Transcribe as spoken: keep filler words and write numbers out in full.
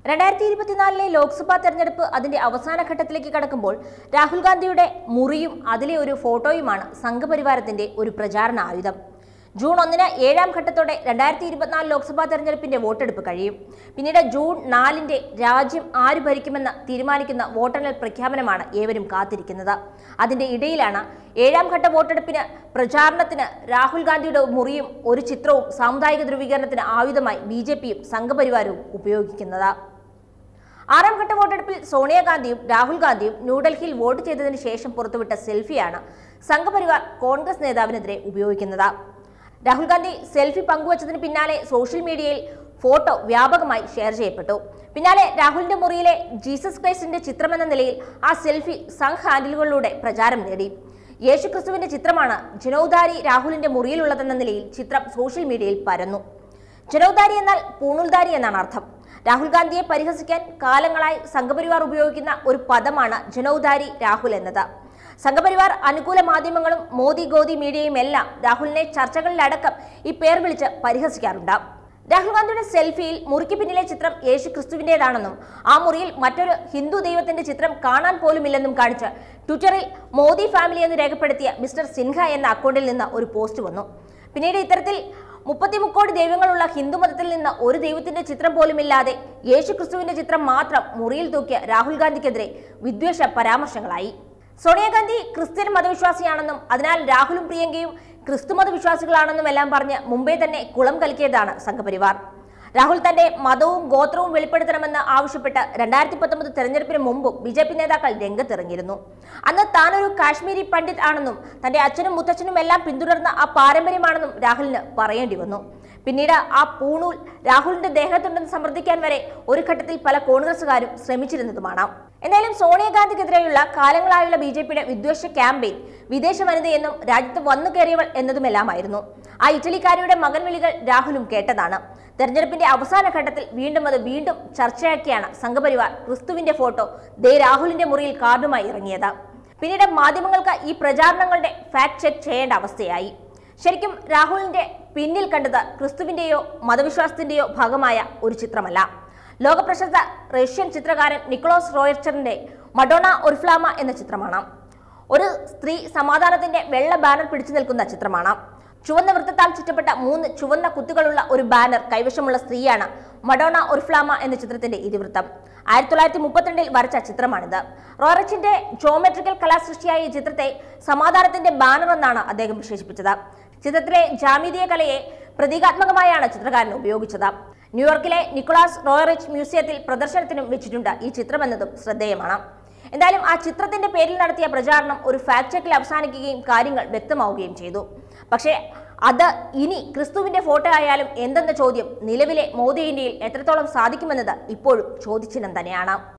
രണ്ടായിരത്തി ഇരുപത്തിനാലിലെ ലോക്സഭാ തെരഞ്ഞെടുപ്പ് അതിന്റെ അവസാന ഘട്ടത്തിലേക്ക് കടക്കുമ്പോൾ രാഹുൽ ഗാന്ധിയുടെ മുറിയും അതിലെ ഒരു ഫോട്ടോയുമാണ് സംഘപരിവാരത്തിന്റെ ഒരു പ്രചാരണ ആയുധം. ജൂൺ ഒന്നിന് ഏഴാം ഘട്ടത്തോടെ രണ്ടായിരത്തി ഇരുപത്തിനാല് ലോക്സഭാ തെരഞ്ഞെടുപ്പിന്റെ വോട്ടെടുപ്പ് കഴിയും. പിന്നീട് ജൂൺ നാലിന്റെ രാജ്യം ആര് ഭരിക്കുമെന്ന് തീരുമാനിക്കുന്ന വോട്ടെണ്ണൽ പ്രഖ്യാപനമാണ് ഏവരും കാത്തിരിക്കുന്നത്. അതിന്റെ ഇടയിലാണ് ഏഴാം ഘട്ട വോട്ടെടുപ്പിന് പ്രചാരണത്തിന് രാഹുൽ ഗാന്ധിയുടെ മുറിയും ഒരു ചിത്രവും സാമുദായിക ധ്രുവീകരണത്തിന് ആയുധമായി ബി ജെ പിയും സംഘപരിവാരവും ഉപയോഗിക്കുന്നത്. ആറാം ഘട്ട വോട്ടെടുപ്പിൽ സോണിയാഗാന്ധിയും രാഹുൽ ഗാന്ധിയും ന്യൂഡൽഹിയിൽ വോട്ട് ചെയ്തതിനു ശേഷം പുറത്തുവിട്ട സെൽഫിയാണ് സംഘപരിവാർ കോൺഗ്രസ് നേതാവിനെതിരെ ഉപയോഗിക്കുന്നത്. രാഹുൽ ഗാന്ധി സെൽഫി പങ്കുവച്ചതിന് പിന്നാലെ സോഷ്യൽ മീഡിയയിൽ ഫോട്ടോ വ്യാപകമായി ഷെയർ ചെയ്യപ്പെട്ടു. പിന്നാലെ രാഹുലിന്റെ മുറിയിലെ ജീസസ് ക്രൈസ്റ്റിന്റെ ചിത്രമെന്ന നിലയിൽ ആ സെൽഫി സംഘ് ഹാൻഡിലുകളിലൂടെ പ്രചാരം നേടി. യേശു ക്രിസ്തുവിന്റെ ചിത്രമാണ് ജനൗധാരി രാഹുലിന്റെ മുറിയിലുള്ളതെന്ന നിലയിൽ ചിത്രം സോഷ്യൽ മീഡിയയിൽ പരന്നു. ജനൗധാരി എന്നാൽ പൂണൂൽധാരി എന്നാണ് അർത്ഥം. രാഹുൽ ഗാന്ധിയെ പരിഹസിക്കാൻ കാലങ്ങളായി സംഘപരിവാർ ഉപയോഗിക്കുന്ന ഒരു പദമാണ് ജനൗധാരി രാഹുൽ എന്നത്. സംഘപരിവാർ അനുകൂല മാധ്യമങ്ങളും മോദി ഗോദി മീഡിയയും എല്ലാം രാഹുലിനെ ചർച്ചകളിലടക്കം ഈ പേർ വിളിച്ച് പരിഹസിക്കാറുണ്ട്. രാഹുൽ ഗാന്ധിയുടെ സെൽഫിയിൽ മുറിക്ക് പിന്നിലെ ചിത്രം യേശു ക്രിസ്തുവിന്റേതാണെന്നും ആ മുറിയിൽ മറ്റൊരു ഹിന്ദു ദൈവത്തിന്റെ ചിത്രം കാണാൻ പോലുമില്ലെന്നും കാണിച്ച് ട്വിറ്ററിൽ മോദി ഫാമിലി എന്ന് രേഖപ്പെടുത്തിയ മിസ്റ്റർ സിൻഹ എന്ന അക്കൗണ്ടിൽ നിന്ന് ഒരു പോസ്റ്റ് വന്നു. പിന്നീട് ഇത്തരത്തിൽ മുപ്പത്തിമുക്കോടി ദൈവങ്ങളുള്ള ഹിന്ദുമതത്തിൽ നിന്ന് ഒരു ദൈവത്തിന്റെ ചിത്രം പോലുമില്ലാതെ യേശു ക്രിസ്തുവിന്റെ ചിത്രം മാത്രം മുറിയിൽ തൂക്കിയ രാഹുൽ ഗാന്ധിക്കെതിരെ വിദ്വേഷ പരാമർശങ്ങളായി. സോണിയാഗാന്ധി ക്രിസ്ത്യൻ മതവിശ്വാസിയാണെന്നും അതിനാൽ രാഹുലും പ്രിയങ്കയും ക്രിസ്തു മതവിശ്വാസികളാണെന്നും എല്ലാം പറഞ്ഞ് മുമ്പേ തന്നെ കുളം കലക്കിയതാണ് സംഘപരിവാർ. രാഹുൽ തന്റെ മതവും ഗോത്രവും വെളിപ്പെടുത്തണമെന്ന് ആവശ്യപ്പെട്ട് രണ്ടായിരത്തി പത്തൊമ്പത് തെരഞ്ഞെടുപ്പിന് മുമ്പും ബി ജെ പി നേതാക്കൾ രംഗത്തിറങ്ങിയിരുന്നു. അന്ന് താനൊരു കാശ്മീരി പണ്ഡിറ്റ് ആണെന്നും തന്റെ അച്ഛനും മുത്തച്ഛനും എല്ലാം പിന്തുടർന്ന ആ പാരമ്പര്യമാണെന്നും രാഹുലിന് പറയേണ്ടി വന്നു. പിന്നീട് ആ പൂണൂൽ രാഹുലിന്റെ ദേഹത്തുണ്ടെന്ന് സമർത്ഥിക്കാൻ വരെ ഒരു ഘട്ടത്തിൽ പല കോൺഗ്രസുകാരും ശ്രമിച്ചിരുന്നതുമാണ്. എന്തായാലും സോണിയാഗാന്ധിക്കെതിരെയുള്ള കാലങ്ങളായുള്ള ബി ജെ പിയുടെ വിദ്വേഷ ക്യാമ്പയിൻ വിദേശ വനിതയെന്നും രാജ്യത്ത് വന്നു കയറിയവൾ എന്നതുമെല്ലാമായിരുന്നു. ആ ഇറ്റലിക്കാരിയുടെ മകൻ വിളികൾ രാഹുലും കേട്ടതാണ്. തെരഞ്ഞെടുപ്പിന്റെ അവസാന ഘട്ടത്തിൽ വീണ്ടും അത് വീണ്ടും ചർച്ചയാക്കിയാണ് സംഘപരിവാർ ക്രിസ്തുവിന്റെ ഫോട്ടോ ദേ രാഹുലിന്റെ മുറിയിൽ കാർഡുമായി ഇറങ്ങിയത്. പിന്നീട് മാധ്യമങ്ങൾക്ക് ഈ പ്രചാരണങ്ങളുടെ ഫാക്ട് ചെക്ക് ചെയ്യേണ്ട അവസ്ഥയായി. ശരിക്കും രാഹുലിന്റെ പിന്നിൽ കണ്ടത് ക്രിസ്തുവിന്റെയോ മതവിശ്വാസത്തിന്റെയോ ഭാഗമായ ഒരു ചിത്രമല്ല. ലോകപ്രശസ്ത റഷ്യൻ ചിത്രകാരൻ നിക്കോളാസ് റോയർച്ചറിന്റെ മഡോണ ഒർഫ്ലാമ എന്ന ചിത്രമാണ്. ഒരു സ്ത്രീ സമാധാനത്തിന്റെ വെള്ള ബാനർ പിടിച്ചു നിൽക്കുന്ന ചിത്രമാണ്. ചുവന്ന വൃത്തത്താൽ ചുറ്റപ്പെട്ട മൂന്ന് ചുവന്ന കുത്തുകളുള്ള ഒരു ബാനർ കൈവശമുള്ള സ്ത്രീയാണ് മഡോണ ഒർഫ്ലാമ എന്ന ചിത്രത്തിന്റെ ഇതിവൃത്തം. ആയിരത്തി തൊള്ളായിരത്തി മുപ്പത്തിരണ്ടിൽ വരച്ച ചിത്രമാണിത്. റോയർച്ചിന്റെ ജോമെട്രിക്കൽ കലാസൃഷ്ടിയായ ഈ ചിത്രത്തെ സമാധാനത്തിന്റെ ബാനർ എന്നാണ് അദ്ദേഹം വിശേഷിപ്പിച്ചത്. ചിത്രത്തിലെ ജാമിതീയ കലയെ പ്രതീകാത്മകമായാണ് ചിത്രകാരൻ ഉപയോഗിച്ചത്. ന്യൂയോർക്കിലെ നിക്കോളാസ് റോയറിച്ച് മ്യൂസിയത്തിൽ പ്രദർശനത്തിനും വെച്ചിട്ടുണ്ട് ഈ ചിത്രമെന്നതും ശ്രദ്ധേയമാണ്. എന്തായാലും ആ ചിത്രത്തിന്റെ പേരിൽ നടത്തിയ പ്രചാരണം ഒരു ഫാക്ട് ചെക്കിൽ അവസാനിക്കുകയും കാര്യങ്ങൾ വ്യക്തമാവുകയും ചെയ്തു. പക്ഷേ അത് ഇനി ക്രിസ്തുവിന്റെ ഫോട്ടോ ആയാലും എന്തെന്ന ചോദ്യം നിലവിലെ മോദി ഇന്ത്യയിൽ എത്രത്തോളം സാധിക്കുമെന്നത് ഇപ്പോഴും ചോദ്യചിഹ്നം തന്നെയാണ്.